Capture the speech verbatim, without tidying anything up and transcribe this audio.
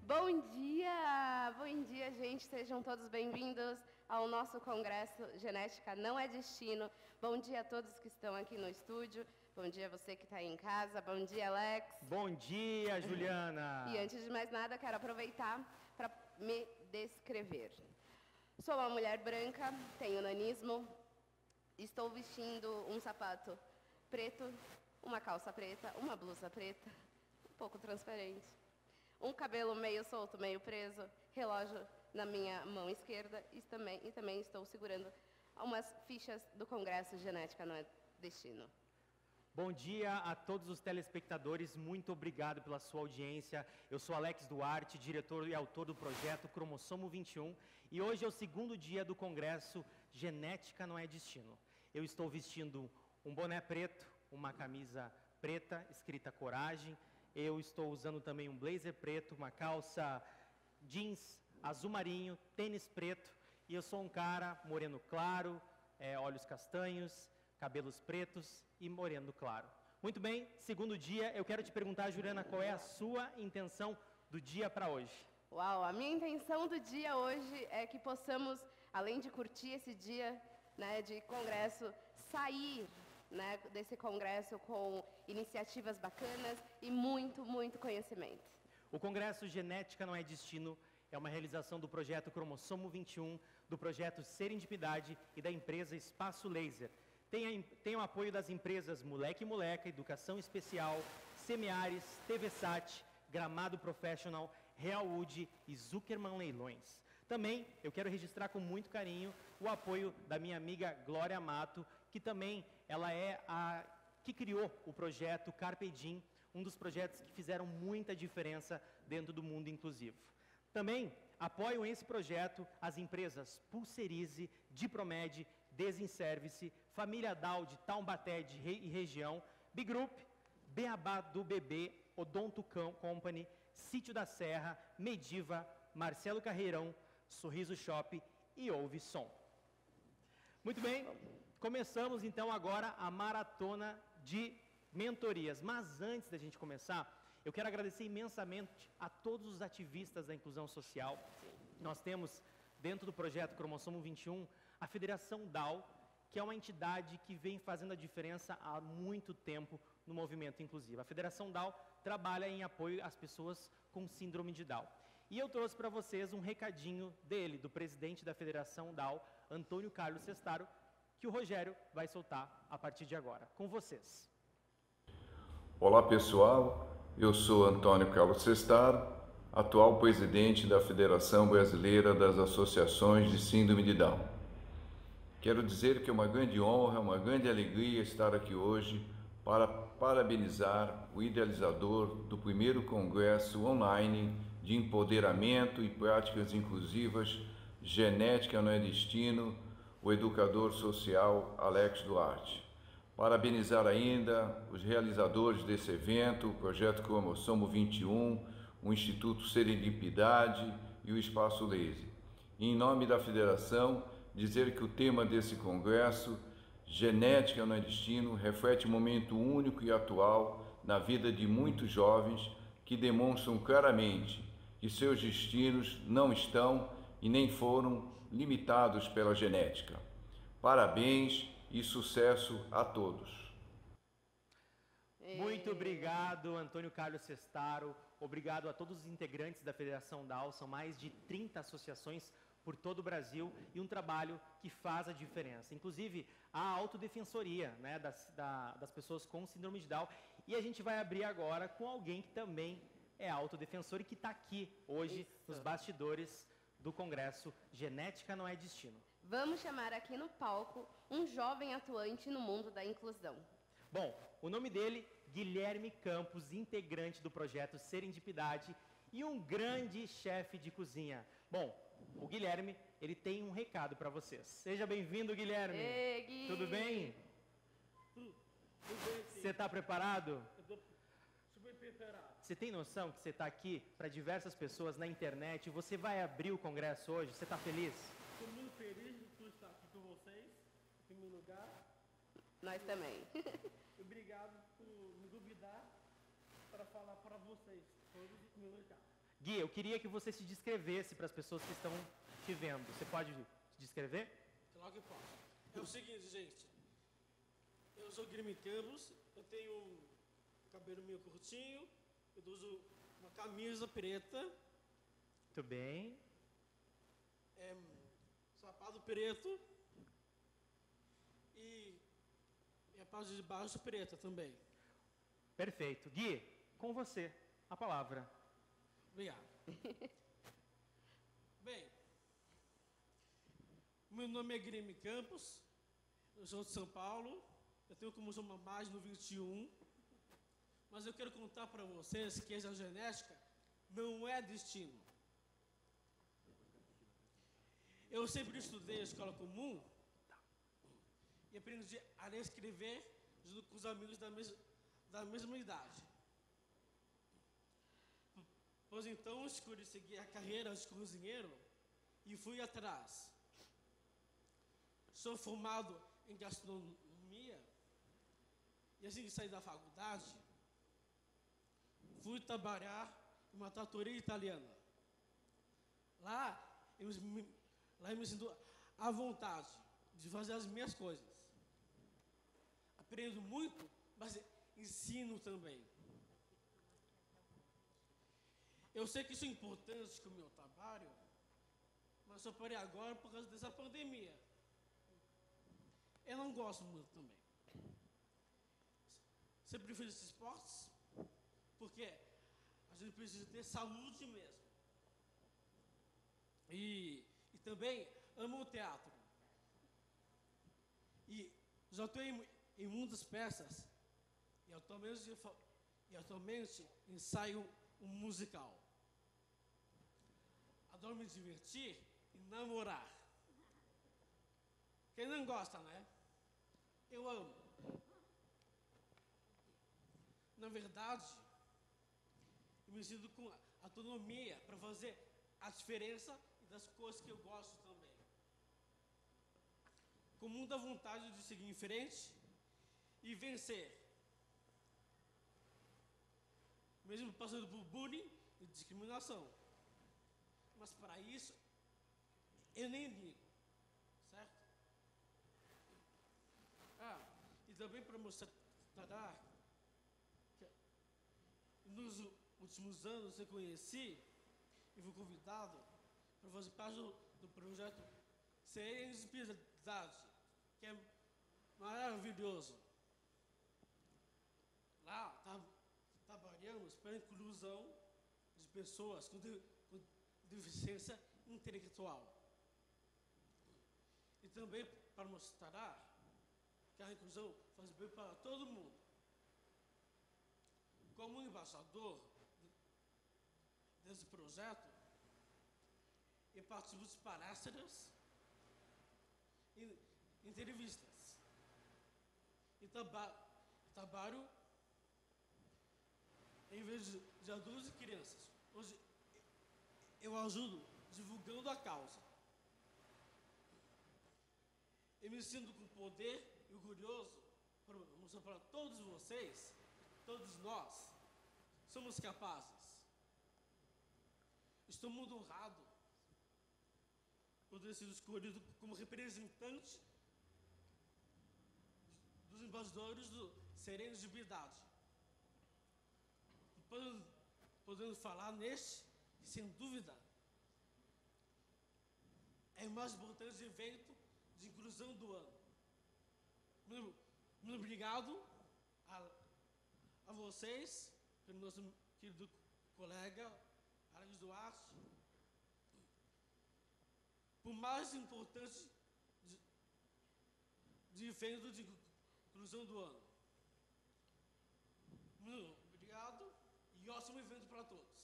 Bom dia, bom dia, gente. Sejam todos bem-vindos ao nosso congresso Genética Não é Destino. Bom dia a todos que estão aqui no estúdio. Bom dia a você que está aí em casa. Bom dia, Alex. Bom dia, Juliana. E antes de mais nada, quero aproveitar para me descrever. Sou uma mulher branca, tenho nanismo, estou vestindo um sapato preto, uma calça preta, uma blusa preta, um pouco transparente, um cabelo meio solto, meio preso, relógio na minha mão esquerda e também, e também estou segurando umas fichas do Congresso Genética Não é Destino. Bom dia a todos os telespectadores, muito obrigado pela sua audiência. Eu sou Alex Duarte, diretor e autor do projeto Cromossomo vinte e um, e hoje é o segundo dia do Congresso Genética Não é Destino. Eu estou vestindo um boné preto, uma camisa preta, escrita Coragem. Eu estou usando também um blazer preto, uma calça jeans azul marinho, tênis preto. E eu sou um cara moreno claro, é, olhos castanhos, cabelos pretos e moreno claro. Muito bem, segundo dia, eu quero te perguntar, Juliana, qual é a sua intenção do dia para hoje? Uau, a minha intenção do dia hoje é que possamos, além de curtir esse dia, né, de congresso, sair, né, desse congresso com iniciativas bacanas e muito, muito conhecimento. O Congresso Genética Não é Destino é uma realização do projeto Cromossomo vinte e um, do projeto Serendipidade e da empresa Espaço Laser. Tem, a, tem o apoio das empresas Moleque e Moleca, Educação Especial, Semeares, TVSat, Gramado Professional, Realwood e Zuckerman Leilões. Também eu quero registrar com muito carinho o apoio da minha amiga Glória Mato, que também ela é a que criou o projeto Carpe Diem, um dos projetos que fizeram muita diferença dentro do mundo inclusivo. Também apoiam esse projeto as empresas Pulserize, Dipromed, Desinservice, Família Dal de Taubaté de Re e região, Bigroup, Beabá do Bebê, Odonto Company, Sítio da Serra, Mediva, Marcelo Carreirão, Sorriso Shop e Ouve Som. Muito bem, começamos então agora a maratona de mentorias. Mas antes da gente começar, eu quero agradecer imensamente a todos os ativistas da inclusão social. Nós temos, dentro do projeto Cromossomo vinte e um, a Federação D A O, que é uma entidade que vem fazendo a diferença há muito tempo no movimento inclusivo. A Federação D A O trabalha em apoio às pessoas com síndrome de Down. E eu trouxe para vocês um recadinho dele, do presidente da Federação D A O, Antônio Carlos Sestaro, que o Rogério vai soltar a partir de agora. Com vocês. Olá pessoal, eu sou Antônio Carlos Sestaro, atual presidente da Federação Brasileira das Associações de Síndrome de Down. Quero dizer que é uma grande honra, uma grande alegria estar aqui hoje para parabenizar o idealizador do primeiro congresso online de empoderamento e práticas inclusivas Genética Não é Destino, o educador social Alex Duarte. Parabenizar ainda os realizadores desse evento, o Projeto Cromossomo vinte e um, o Instituto Serendipidade e o Espaço Laser. E, em nome da Federação, dizer que o tema desse congresso, Genética Não é Destino, reflete um momento único e atual na vida de muitos jovens que demonstram claramente que seus destinos não estão e nem foram limitados pela genética. Parabéns e sucesso a todos. Muito obrigado, Antônio Carlos Sestaro. Obrigado a todos os integrantes da Federação D A O. São mais de trinta associações por todo o Brasil e um trabalho que faz a diferença. Inclusive, a autodefensoria, né, das, da, das pessoas com síndrome de Down. E a gente vai abrir agora com alguém que também é autodefensor e que está aqui hoje Isso. nos bastidores do Congresso Genética Não é Destino. Vamos chamar aqui no palco um jovem atuante no mundo da inclusão. Bom, o nome dele, Guilherme Campos, integrante do projeto Serendipidade e um grande chefe de cozinha. Bom, o Guilherme, ele tem um recado para vocês. Seja bem-vindo, Guilherme. Ei, Gui. Tudo bem? Tudo, tudo bem, sim. Você está preparado? Eu tô super preparado. Você tem noção que você está aqui para diversas pessoas na internet? Você vai abrir o congresso hoje? Você está feliz? Estou muito feliz de estar aqui com vocês, em primeiro lugar. Nós também. Obrigado por me duvidar para falar para vocês, todos em primeiro lugar. Gui, eu queria que você se descrevesse para as pessoas que estão te vendo. Você pode se descrever? Claro que posso. É o seguinte, gente. Eu sou Guilherme Campos, eu tenho um cabelo meio curtinho, eu uso uma camisa preta, Muito bem. é, sapato preto e, e a parte de baixo preta também. Perfeito. Gui, com você, a palavra. Obrigado. Bem, meu nome é Guilherme Campos, eu sou de São Paulo, eu tenho como uma mais no vinte e um, mas eu quero contar para vocês que essa genética não é destino. Eu sempre estudei a escola comum e aprendi a ler e escrever junto com os amigos da, mes da mesma idade. Pois então escolhi seguir a carreira de cozinheiro e fui atrás. Sou formado em gastronomia e assim que saí da faculdade, fui trabalhar em uma trattoria italiana. Lá eu me, lá eu me sinto à vontade de fazer as minhas coisas. Aprendo muito, mas ensino também. Eu sei que isso é importante com o meu trabalho, mas só parei agora por causa dessa pandemia. Eu não gosto muito também. Sempre prefiro esses esportes, porque a gente precisa ter saúde mesmo. E, e também amo o teatro. E já estou em, em muitas peças, e atualmente, e atualmente ensaio um musical. Adoro me divertir e namorar. Quem não gosta, né? Eu amo. Na verdade, eu me sinto com autonomia para fazer a diferença das coisas que eu gosto também. Com muita vontade de seguir em frente e vencer. Mesmo passando por bullying e discriminação. Mas para isso, eu nem ligo, certo? Ah, e também para mostrar que nos últimos anos eu conheci e fui convidado para fazer parte do, do projeto Serendipidade, que é maravilhoso. Lá tá, trabalhamos para a inclusão de pessoas com, de, com deficiência intelectual. E também para mostrar que a inclusão faz bem para todo mundo. Como embaixador desse projeto, eu participo de palestras e entrevistas. E traba trabalho em vez de, de adultos e crianças. Hoje eu ajudo divulgando a causa. Eu me sinto com poder e orgulhoso para mostrar para todos vocês, todos nós, somos capazes. Estou muito honrado por ter sido escolhido como representante dos embaixadores do Serendipidade. Podendo, podendo falar neste, sem dúvida, é o mais importante evento de inclusão do ano. Muito, muito obrigado a, a vocês, pelo nosso querido colega Alex Duarte, por mais importante de, de evento de inclusão do ano. Muito obrigado e ótimo evento para todos.